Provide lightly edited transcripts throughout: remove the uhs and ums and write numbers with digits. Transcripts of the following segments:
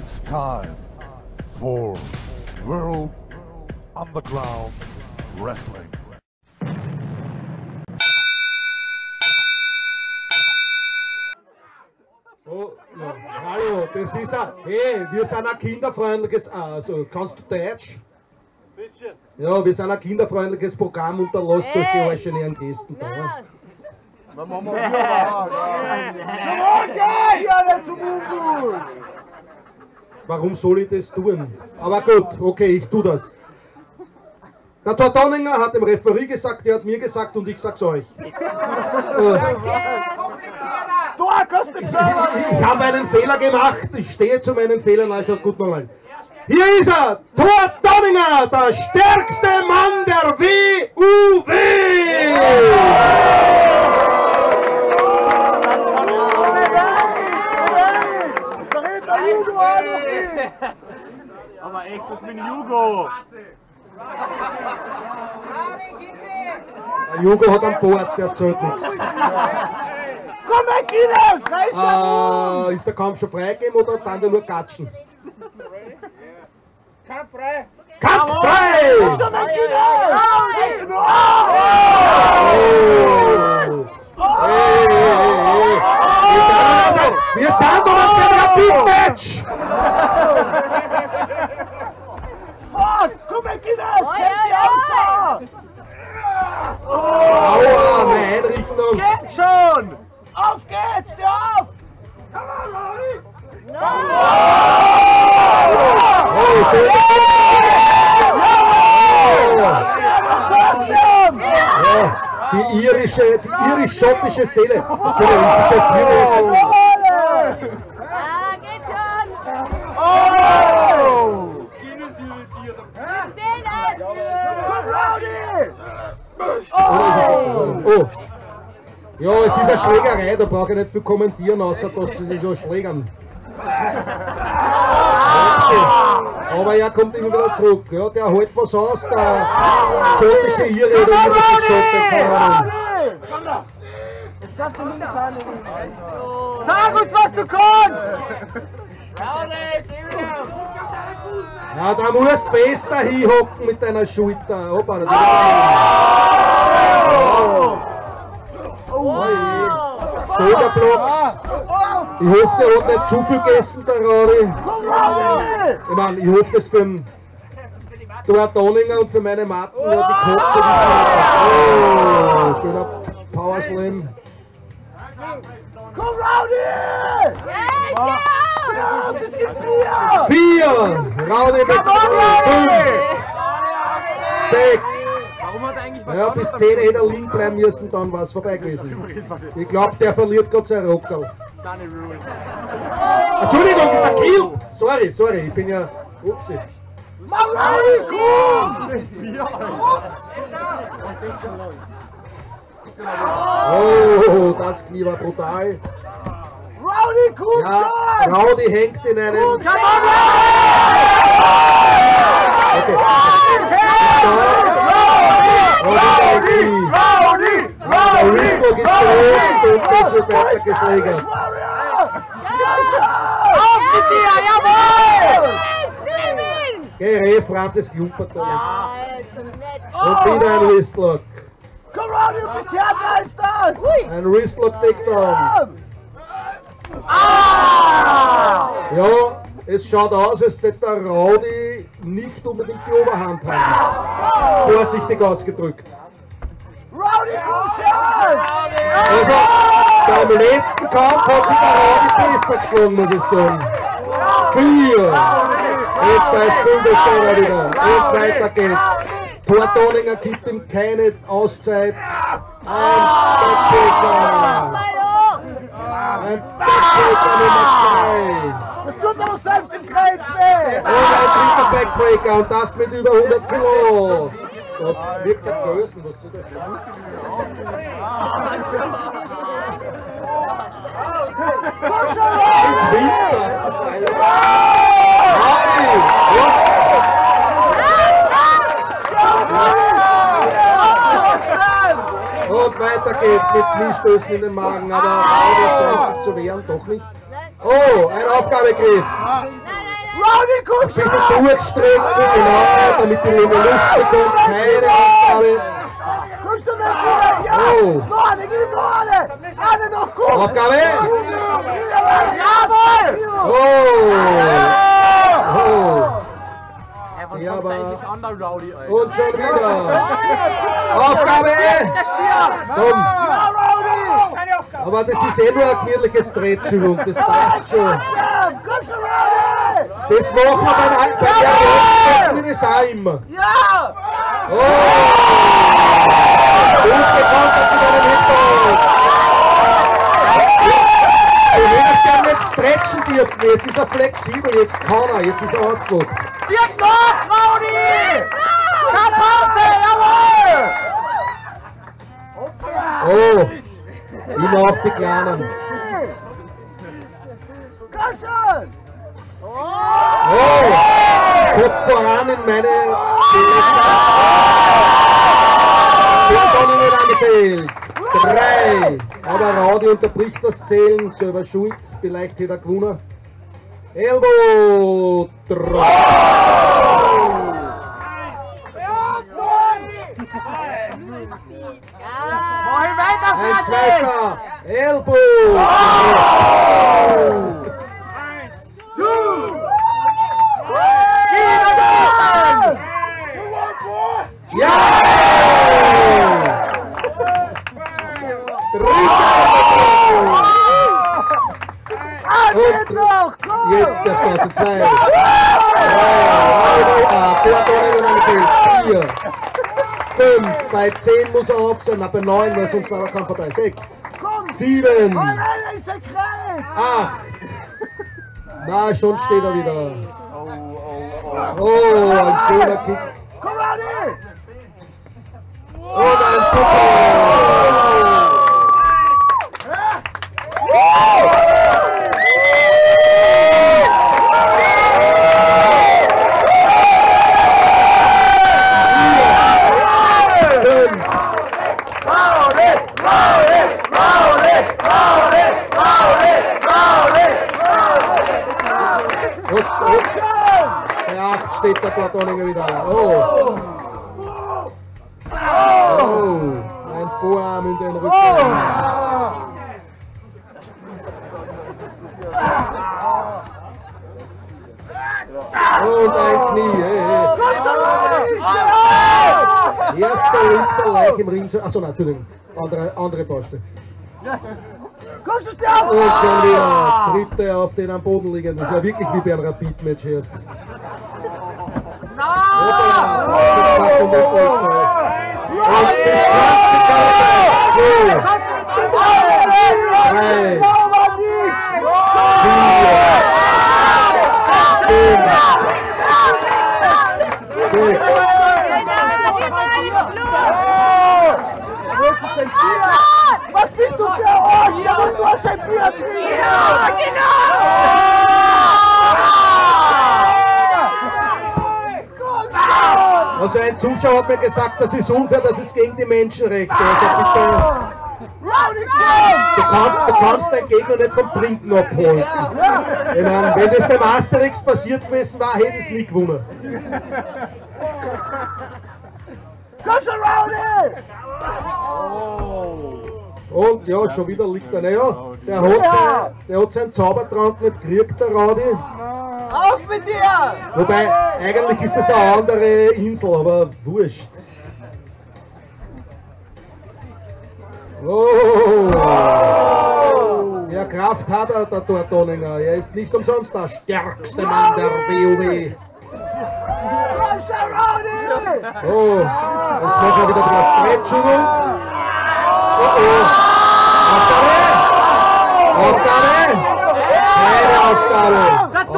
It's time for World Underground Wrestling. Oh, ja, hallo, das ist ein, hey, wir sind ein kinderfreundliches, also kannst du Deutsch? Bisschen. Ja, wir sind ein kinderfreundliches Programm und da lasst solche arschenigen Gesten da. Warum soll ich das tun? Aber gut, okay, ich tu das. Der Tordoninger hat dem Referee gesagt, der hat mir gesagt und ich sag's euch. Ich habe einen Fehler gemacht, ich stehe zu meinen Fehlern, also gut nochmal. Hier ist er, Tordoninger, der stärkste Mann der WUW! Aber echt, das mit Jugo. Der Jugo hat einen Bord, der zählt nichts. Komm weg, Guinness! Reiß Ist der Kampf schon freigegeben oder dann nur Gatschen? Kampf frei! Kampf frei! Wir sind doch auf dem Rapid-Match! Fuck! Komm weg, Guinness! Kämpf die außer! Aua, meine Einrichtung! Geht schon! Auf geht's! Steh auf! Oh, schön! Die irisch-schottische Seele. Ja, geht schon! Oh! Oh! Ja, es ist eine Schlägerei, da brauche ich nicht viel kommentieren, außer dass sie sich so schlägern. Aber er kommt immer wieder zurück. Ja, der hält was aus, der schottische Ire oder irgendwelche Schotte, keine Ahnung. Jetzt darfst du nicht sagen. Sag uns, was du kannst! Ja, da musst du fester hinhocken mit deiner Schulter. Opa, da Schulterblocks. Ich hoffe, der hat nicht zu viel gegessen, der Radi. Ich meine, ich hoffe, das für den Tordoninger und für meine Matten, ja, die Kopf. Oh, schöner Powerslam. Komm, Rowdy! Es gibt Bier! 4, Rowdy mit 5, 6. Warum hat er eigentlich was Ja, bis 10 hätte er liegen bleiben müssen, dann war es vorbei gewesen. Ich glaube, der verliert gerade sein Rockerl. Entschuldigung, das ist ein Kill! Sorry, ich bin ja... Upsi. Oh, das Knie war brutal. Rowdy, gut Ja, schon! Rowdy hängt in einen... Gut schon! Okay. Der Wristlock ist groß und das wird besser geschlägert. Auf mit dir, jawohl! Geh, Refrat, das klumpert da nicht. Oh, Und wieder ein Wristlock. Komm, Rowdy, du bist härter als das! Ein Wristlock-Takedown. Ah! Ja, es schaut aus, als hätte der Rowdy nicht unbedingt die Oberhand haben. Vorsichtig ausgedrückt. Rowdy, gut schon! Also, beim letzten Kampf hat sich der Rowdy besser geschlagen, muss ich sagen. 4. Und bei 5 ist er wieder. Und weiter geht's. Tordoninger gibt ihm keine Auszeit. Ein Backbreaker. Ein Backbreaker Nummer 2. Das tut aber selbst im Kreuz weh! Und ein dritter Backbreaker und das mit über 100 Kilo. Das wirkt der Größen, was soll das sein? Komm schon, Ist Winter. Und weiter geht's mit Kniestößen in den Magen, aber Rowdy scheint sich zu wehren, doch nicht. Oh, ein Aufgabegriff. Nein, Rowdy, Ein komm bisschen schon! durchstrecken, genau, damit die Lunge Luft bekommt. Keine Aufgabe. Kommst du nicht wieder? Ja! Oh. Noch eine, gib ihm noch eine! Eine noch, gut! Aufgabe. Jawohl! Oh. Ja, aber... Und schon wieder. Aufgabe. Komm. Ja, Rowdy! Aber das ist eh nur eine gemütliche Stretchübung, das passt schon. Komm schon, Rowdy! Das machen wir bei der Runde das auch immer. Ja! Oh! Gut gekontert mit einem Hintergrund. Du hättest gerne nicht stretchen dürfen, jetzt ist er flexibel, jetzt kann er, jetzt ist er ausgeguckt. Zieht nach, Rowdy! Keine Pause, jawohl! Oh! Immer auf die Kleinen. Komm schon! Oh! Kopf voran in meine... Dann nicht angefehlt. 3. Aber Rowdy unterbricht das Zählen, selber schuld, vielleicht hätte er gewonnen. Elbow 3. Moin weiter, Ein Fertig! zweiter. Elbow. Ja! Geht noch, komm! Jetzt der Start 2. 4. 5. Bei 10 muss er auf sein, bei 9, weil sonst war er kein vorbei. 6. Komm! 7. Oh nein, er ist ein Kreuz! 8. Na, schon steht er wieder. Oh, ein schöner Kick. Komm, Rowdy! Und ein Super. Bei 8 steht der Platoninger wieder. Oh! Oh! Ein Vorarm in den Rücken. Und ein Knie. Erster Richter leicht im Ring. Achso, nein, Entschuldigung. Andere Poste. Kommst du dir auf? Und schon wieder dritte auf den am Boden liegen. Das ist ja wirklich wie bei einem Rapid-Match erst. Und sie schafft die Karte. 3, 4, 5, 6. Was bist du für Arsch? Ja, du hast ein Bier trinken! Ja, genau! Also ein Zuschauer hat mir gesagt, das ist unfair, das ist gegen die Menschenrechte. Also bitte, Rowdy, komm! du kannst deinen Gegner nicht vom Trinken abholen. Ich meine, wenn das beim Asterix passiert gewesen war, hätten sie nie gewonnen. Komm schon, Rowdy! Und ja, schon wieder liegt er. Naja, der hat seinen Zaubertrank nicht gekriegt, der Rowdy. Auf mit dir! Wobei, eigentlich ist das eine andere Insel, aber wurscht. Oh! Ja, Kraft hat er, der Tortoninger. Er ist nicht umsonst der stärkste Mann der WoW. Komm schon, Rowdy! Oh, jetzt machen wir wieder die Stretchung. Oh oh. Aufgabe! Keine Aufgabe!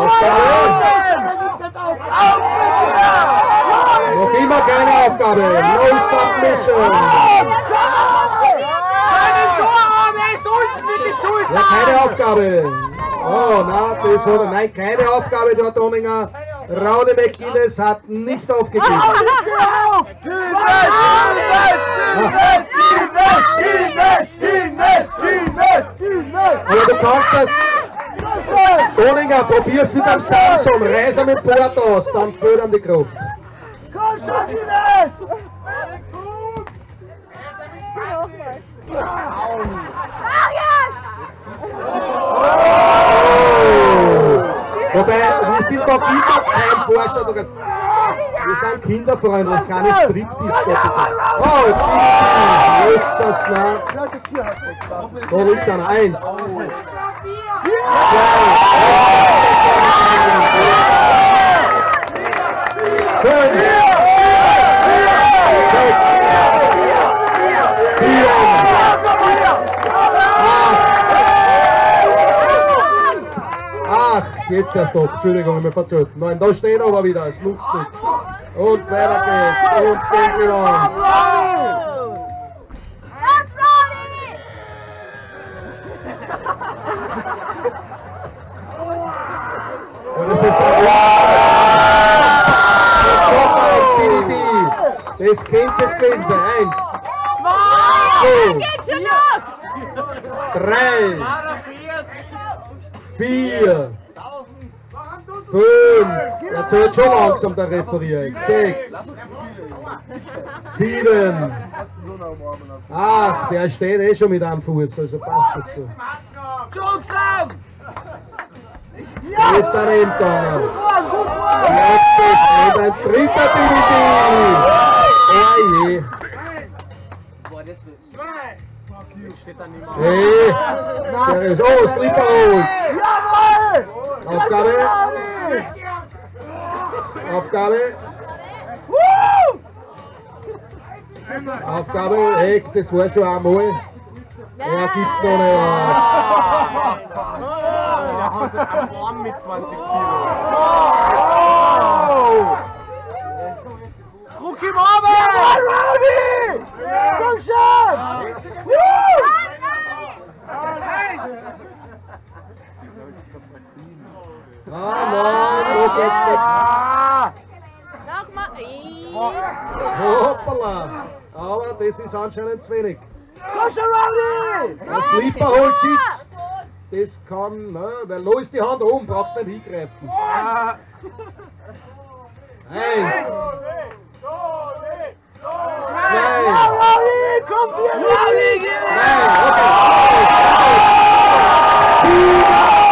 Auf mit dir! Noch immer keine Aufgabe! No Submission! Seinen Torarm, er ist unten mit die Schulter! Ja, keine Aufgabe! Oh, na, das hat er. Nein, keine Aufgabe, der Donninger. Rowdy McGuinness hat nicht aufgegeben. Aber du kannst das. Doninger, probier's mit dem Samson, reiß am Bord aus, dann fehlt ihm die Kraft. Komm schon, Ines! Wobei, wir sind doch immer kein Vorstand. Wir sind kinderfreundlich, keine Striptease. Oh, ist das nah. Da liegt dann 1. 2. 5. 8, jetzt der Stopp, Entschuldigung, ich mir verzählt. 9, da stehen aber wieder, es nutzt nichts. Und weiter geht's, und denke lang. Und das ist der das könnte jetzt gewesen sein. 1, 2, 3, 4, 5, er zählt schon langsam der Referent. 6, 7, 8, der steht eh schon mit einem Fuß, also passt das so. Der ist daneben gegangen. Jetzt ist ein dritter definitiv. Oh je. Hey, seriös. Oh, Slipper holt. Aufgabe. Aufgabe. Aufgabe. Echt, das war schon einmal. Er gibt noch nicht auf. Der hat einfach an mit 20 Kilo. Druck ihm oben! Ja, Rowdy! Komm schon! Ah, Mann, wo geht's nicht? Hoppala! Aber das ist anscheinend zu wenig. Komm schon, Rowdy! Der Slipper holt sitzt. Das kann, ne, weil da ist die Hand oben, brauchst nicht hingreifen. 1, 2, Komm, wir! 3, okay.